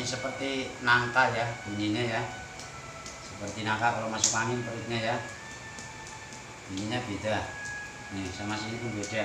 seperti nangka ya bunyinya ya, seperti nangka kalau masuk angin perutnya ya, bunyinya beda. Nih sama sini pun beda.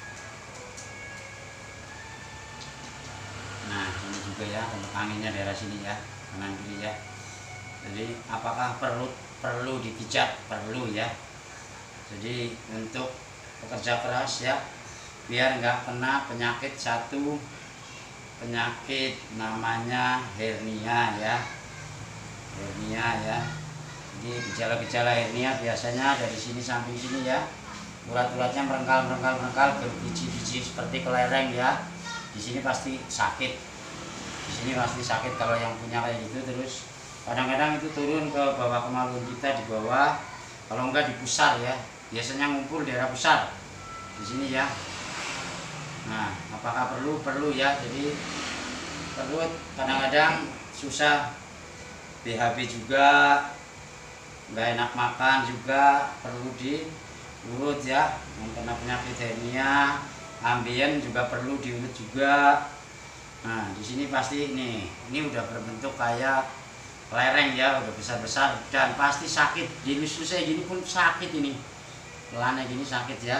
Nah ini juga ya tempat anginnya daerah sini ya, kanan kiri ya. Jadi apakah perlu dipijat? Perlu ya. Jadi untuk pekerja keras ya, biar nggak kena penyakit satu, penyakit namanya hernia ya, hernia ya. Jadi gejala-gejala hernia biasanya dari sini samping sini ya, urat-uratnya merengkal berbiji-biji seperti kelereng ya. Di sini pasti sakit, di sini pasti sakit kalau yang punya kayak gitu. Terus kadang-kadang itu turun ke bawah kemaluan kita, di bawah, kalau enggak di pusar ya, biasanya ngumpul daerah pusar di sini ya. Nah apakah perlu ya. Jadi perut kadang-kadang susah BHB juga, nggak enak makan juga, perlu diurut ya. Yang kena penyakit hernia, ambien juga perlu diurut juga. Nah di sini pasti ini udah berbentuk kayak lereng ya, udah besar-besar dan pasti sakit. Dilus-lus saya gini pun sakit, ini pelannya gini sakit ya.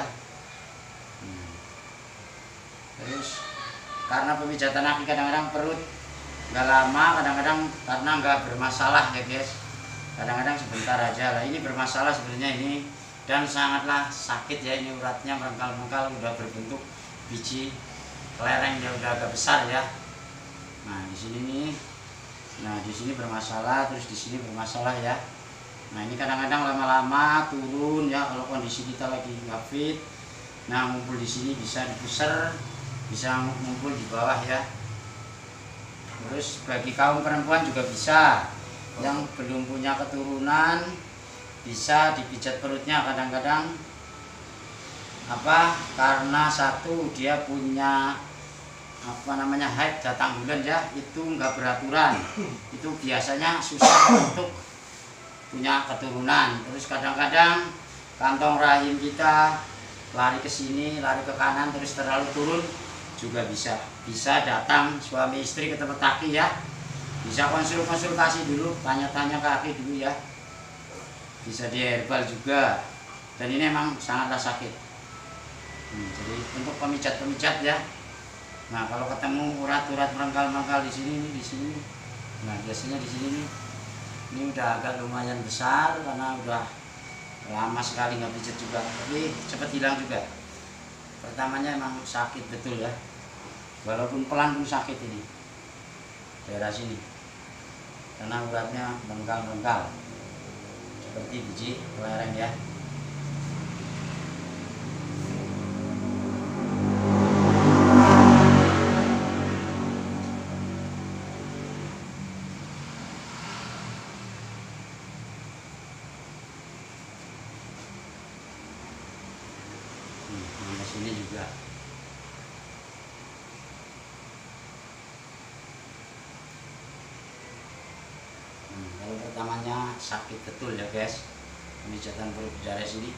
Terus karena pemijatan kaki kadang-kadang perut nggak lama, kadang-kadang karena nggak bermasalah ya guys, kadang-kadang sebentar aja lah. Ini bermasalah sebenarnya ini, dan sangatlah sakit ya. Ini uratnya merengkal-merengkal, udah berbentuk biji kelereng ya, udah agak besar ya. Nah di sini nih, nah di sini bermasalah, terus di sini bermasalah ya. Nah ini kadang-kadang lama-lama turun ya kalau kondisi kita lagi nggak fit. Nah ngumpul di sini bisa dipusar, bisa ngumpul di bawah ya. Terus bagi kaum perempuan juga bisa, yang belum punya keturunan bisa dipijat perutnya. Kadang-kadang karena satu dia punya haid, datang bulan ya, itu nggak beraturan, itu biasanya susah untuk punya keturunan. Terus kadang-kadang kantong rahim kita lari ke sini, lari ke kanan, terus terlalu turun juga bisa datang suami istri ke tempat kaki ya, bisa konsultasi dulu, tanya-tanya kaki dulu ya, bisa di herbal juga. Dan ini emang sangatlah sakit. Jadi untuk pemijat ya, nah kalau ketemu urat-urat merengkal di sini, nah biasanya di sini nih, ini udah agak lumayan besar karena udah lama sekali nggak pijat juga, tapi cepat hilang juga. Pertamanya emang sakit betul ya, walaupun pelan pun sakit ini daerah sini, karena uratnya merengkal seperti biji kelereng ya. Sini juga. Kalau pertamanya sakit betul ya guys, pemijatan perut di daerah sini.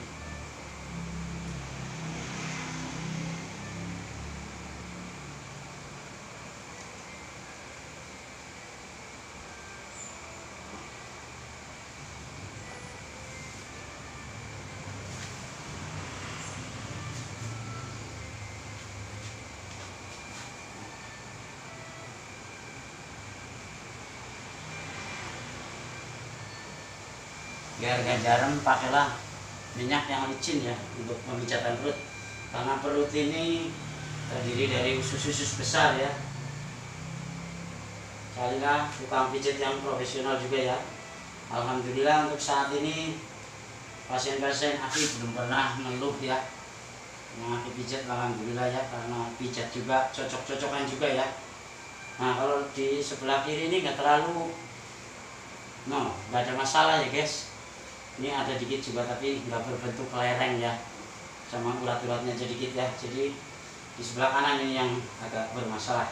Biar gak jarang, pakailah minyak yang licin ya untuk pemijatan perut, karena perut ini terdiri dari usus-usus besar ya. Carilah tukang pijat yang profesional juga ya. Alhamdulillah untuk saat ini pasien-pasien Aki belum pernah ngeluh ya yang Aki pijat, alhamdulillah ya, karena pijat juga cocok-cocokan juga ya. Nah kalau di sebelah kiri ini nggak terlalu, nggak ada masalah ya guys. Ini ada dikit juga tapi nggak berbentuk kelereng ya, sama urat-uratnya aja dikit ya. Jadi di sebelah kanan ini yang agak bermasalah.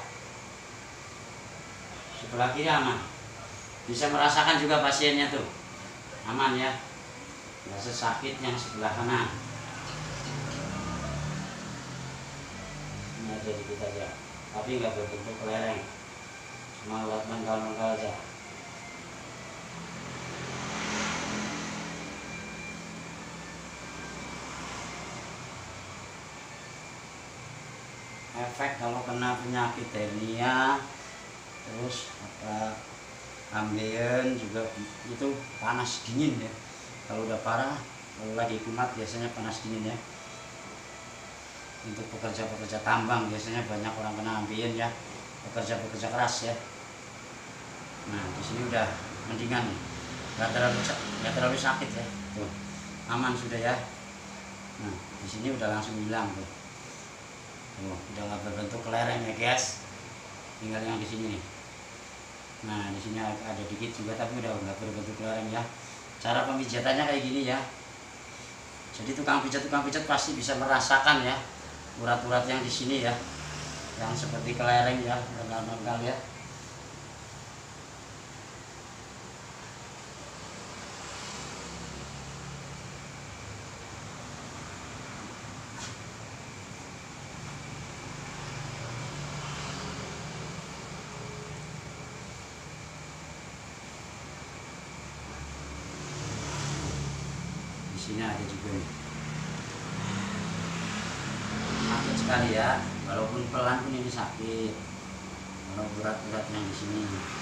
Sebelah kiri aman, bisa merasakan juga pasiennya tuh aman ya, nggak sesakit yang sebelah kanan. Ini ada dikit aja tapi nggak berbentuk kelereng, Semangat menggal-menggal aja. Efek kalau kena penyakit hernia, terus apa ambien juga itu panas dingin ya. Kalau udah parah, kalau lagi kumat biasanya panas dingin ya. Untuk pekerja-pekerja tambang biasanya banyak orang kena ambien ya, pekerja-pekerja keras ya. Nah di sini udah mendingan nih, nggak terlalu sakit ya. Tuh, aman sudah ya. Nah di sini udah langsung hilang tuh. Tuh, udah nggak berbentuk kelereng ya guys. Tinggal yang di sini nih. Nah di sini ada dikit juga tapi udah nggak berbentuk kelereng ya. Cara pemijatannya kayak gini ya. Jadi tukang pijat pasti bisa merasakan ya urat-urat yang di sini ya, yang seperti kelereng ya, renggal-renggal ya. Di sini ada juga nih. Sakit sekali ya, walaupun pelan pun ini sakit. Kalau urat-urat yang di sini.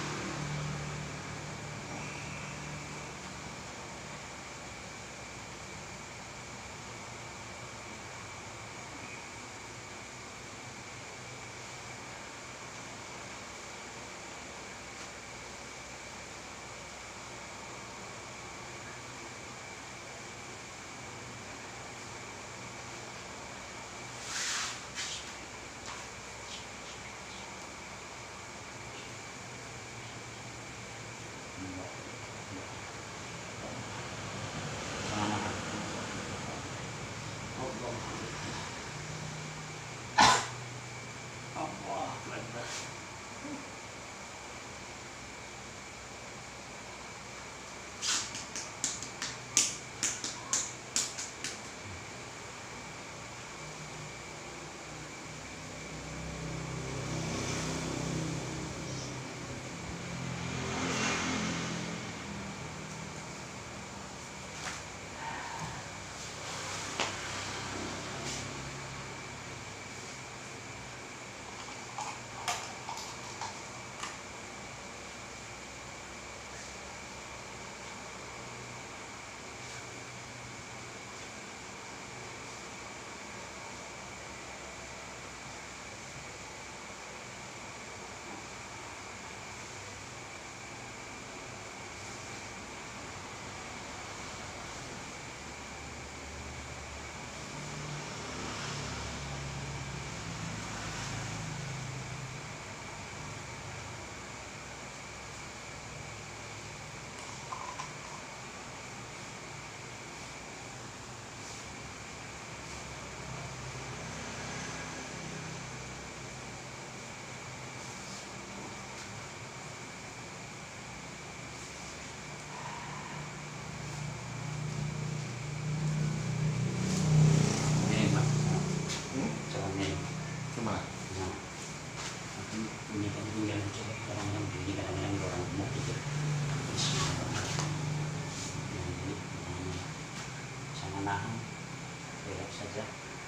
Nahan, relax saja.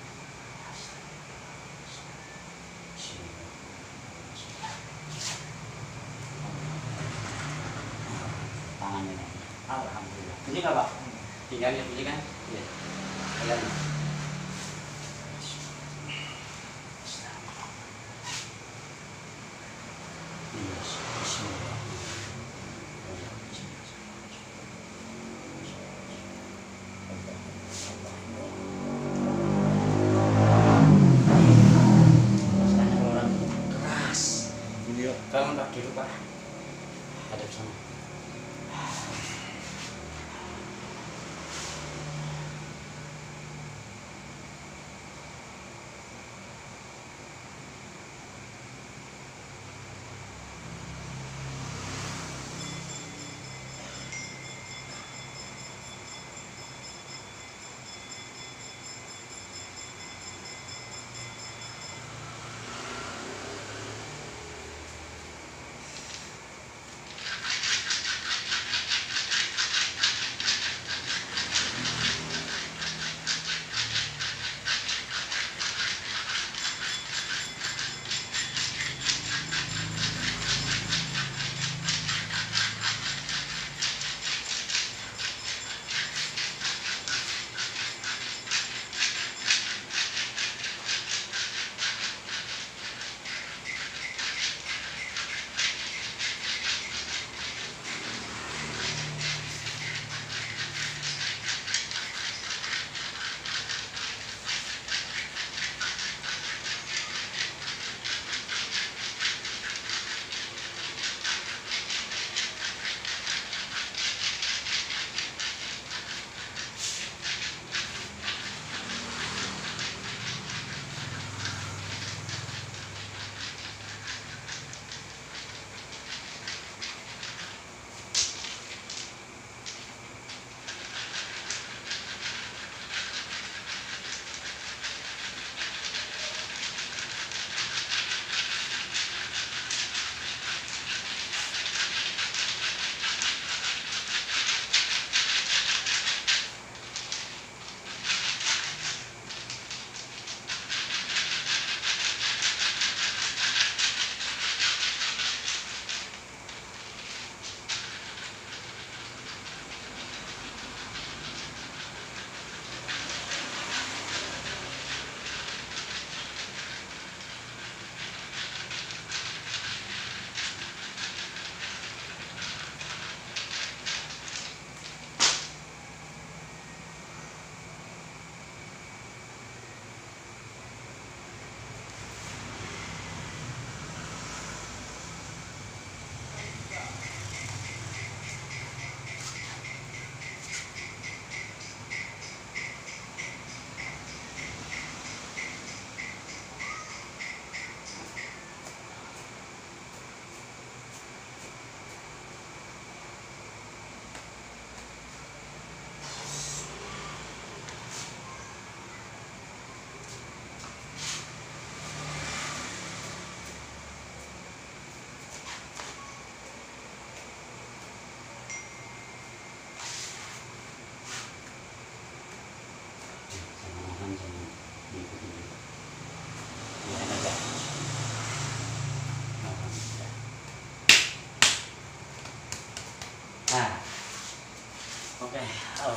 Tangannya, alhamdulillah. Ini nggak Pak? Tinggal ini kan? Iya. Lihat. Bangun Pak, duduk Pak. Hadap sana.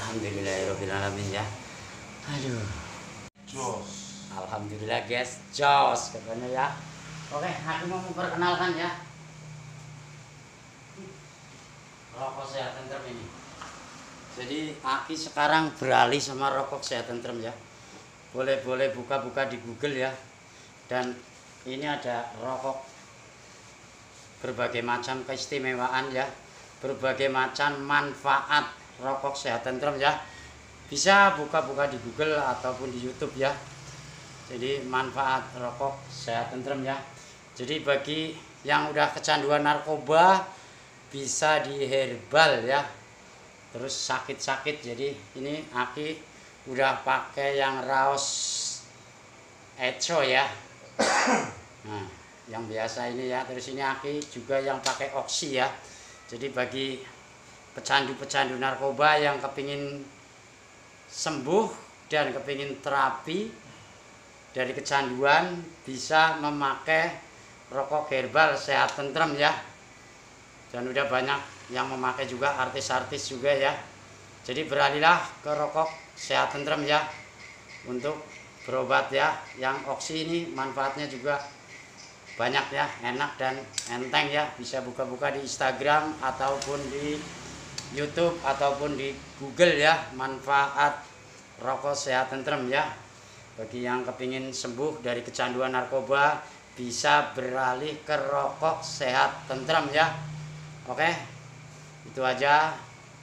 Alhamdulillahirobbilalamin ya. Aduh. Jos. Alhamdulillah guys, jos katanya ya. Oke, aku mau memperkenalkan ya rokok sehat tentrem ini. Jadi Aki sekarang beralih sama rokok sehat tentrem ya. Boleh buka-buka di Google ya. Dan ini ada rokok berbagai macam keistimewaan ya, berbagai macam manfaat rokok sehat tentrem ya. Bisa buka-buka di Google ataupun di YouTube ya. Jadi manfaat rokok sehat tentrem ya. Jadi bagi yang udah kecanduan narkoba bisa di herbal ya. Terus sakit-sakit, jadi ini Aki udah pakai yang raos eco ya. Nah, yang biasa ini ya. Terus ini Aki juga yang pakai oksi ya. Jadi bagi pecandu-pecandu narkoba yang kepingin sembuh dan kepingin terapi dari kecanduan, bisa memakai rokok herbal sehat tentrem ya. Dan udah banyak yang memakai juga, artis-artis juga ya. Jadi beralihlah ke rokok sehat tentrem ya, untuk berobat ya. Yang oksi ini manfaatnya juga banyak ya, enak dan enteng ya. Bisa buka-buka di Instagram ataupun di YouTube ataupun di Google ya, manfaat rokok sehat tentrem ya. Bagi yang kepingin sembuh dari kecanduan narkoba, bisa beralih ke rokok sehat tentrem ya. Oke, itu aja.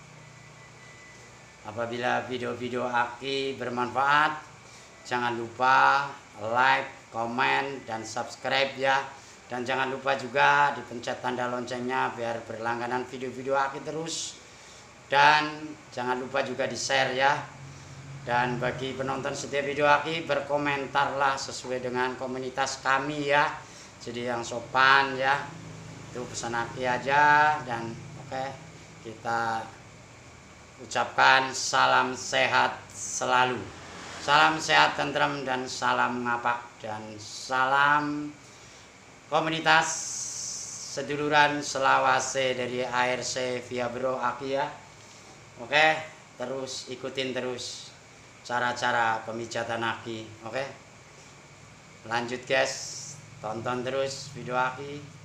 Apabila video-video Aki bermanfaat, jangan lupa like, komen, dan subscribe ya. Dan jangan lupa juga dipencet tanda loncengnya biar berlangganan video-video Aki terus. Dan jangan lupa juga di-share ya. Dan bagi penonton setia video Aki, berkomentarlah sesuai dengan komunitas kami ya. Jadi yang sopan ya. Itu pesan Aki aja. Dan oke, kita ucapkan salam sehat selalu. Salam sehat tentrem dan salam ngapak dan salam komunitas seduluran Selawase dari ARC via Bro Aki ya. Oke, terus ikutin terus cara-cara pemijatan Aki. Oke, lanjut guys, tonton terus video Aki.